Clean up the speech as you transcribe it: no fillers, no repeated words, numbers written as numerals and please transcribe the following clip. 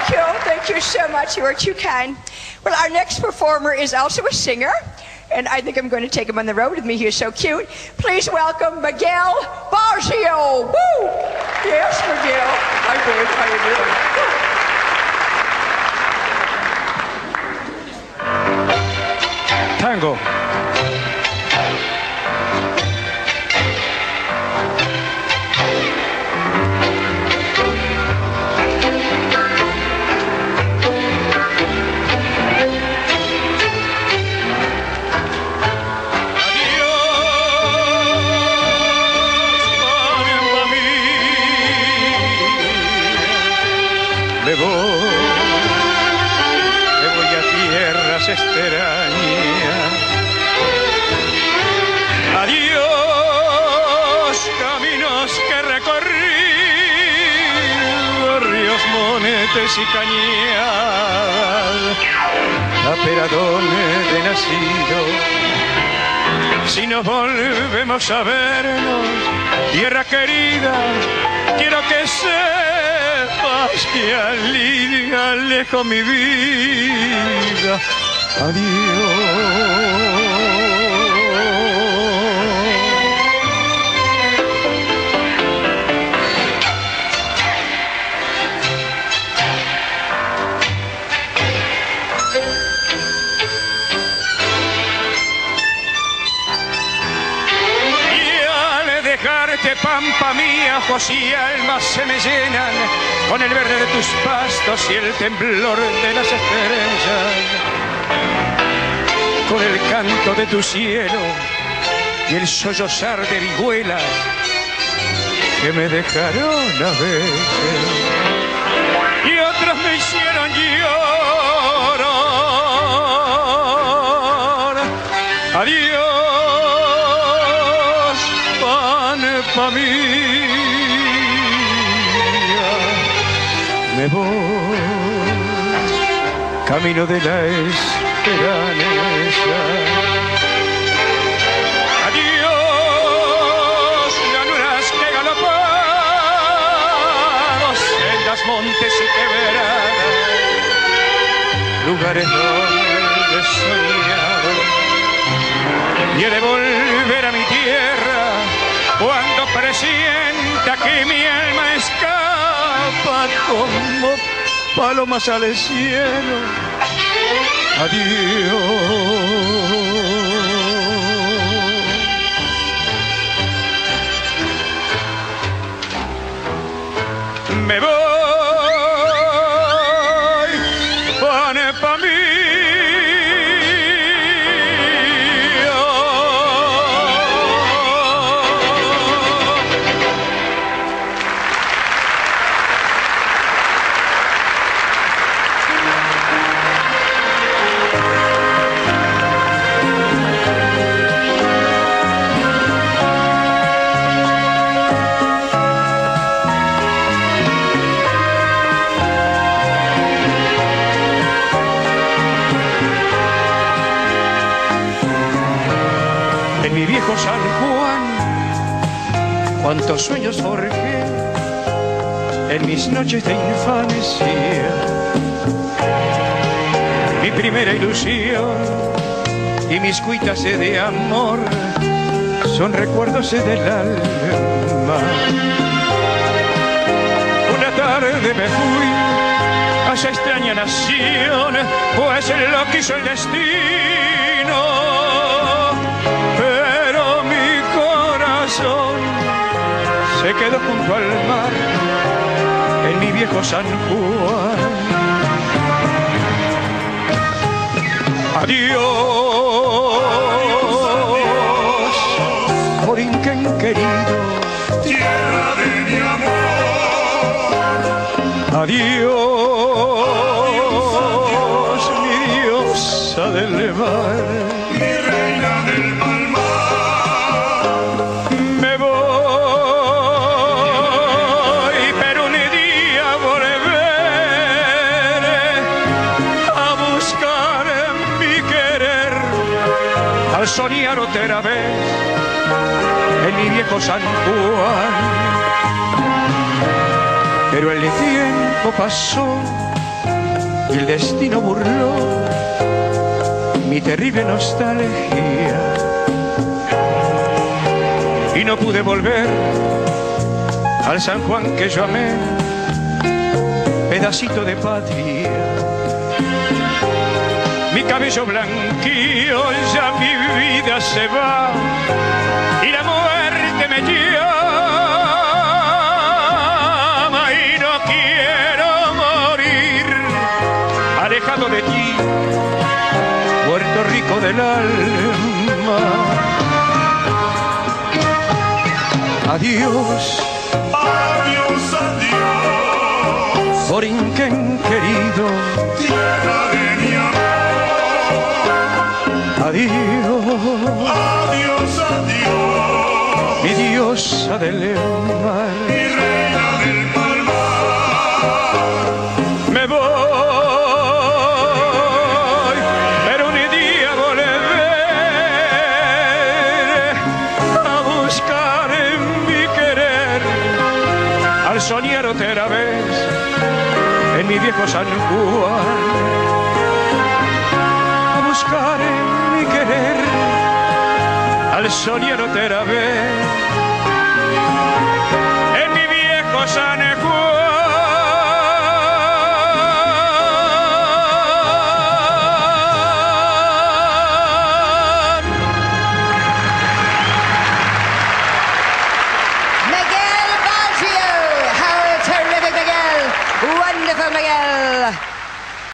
Thank you. Thank you so much. You are too kind. Well, our next performer is also a singer, and I think I'm going to take him on the road with me. He is so cute. Please welcome Miguel Baggio. Woo! Yes, Miguel. Hi, babe. How you doing? Tango. Me voy a tierras extrañas. Adiós, caminos que recorrí, ríos, monetes y cañadas, aperadones de nacido. Si nos volvemos a vernos, tierra querida, quiero que sepas que alejo mi vida. Adiós. Dejarte, pampa mía, ojos y almas se me llenan con el verde de tus pastos y el temblor de las estrellas, con el canto de tu cielo y el sollozar de vihuelas que me dejaron a veces y otros me hicieron llorar. Adiós, mía, me voy camino de la esperanza. Adiós, llanuras que galopados, sendas, montes y quebradas, lugares donde soñar. Y he de volver a mi tierra cuando presienta que mi alma escapa como palomas al cielo. Adiós. Me voy, pone pa' mí. Mi viejo San Juan, cuántos sueños forjé en mis noches de infancia. Mi primera ilusión y mis cuitas de amor son recuerdos del alma. Una tarde me fui a esa extraña nación, pues lo quiso el destino. Se quedó junto al mar en mi viejo San Juan. Adiós, Borinquen querido, tierra de mi amor. Adiós, mi diosa del mar, mi reina del palmar. Soñar otra vez en mi viejo San Juan, pero el tiempo pasó el destino burló mi terrible nostalgia y no pude volver al San Juan que yo amé, pedacito de patria. Mi cabello blanquillo, ya mi vida se va y la muerte me llama y no quiero morir alejado de ti, Puerto Rico del alma. Adiós, Adiós, adiós, Borinquen querido. tierra de mi amor. Adiós, Adiós, adiós, mi diosa del mar. mi reina del palmar. Me voy, pero un día volveré a buscar en mi querer al soñar otra vez en mi viejo San Juan, a buscar en mi querer al soñar otra vez en mi viejo San Juan.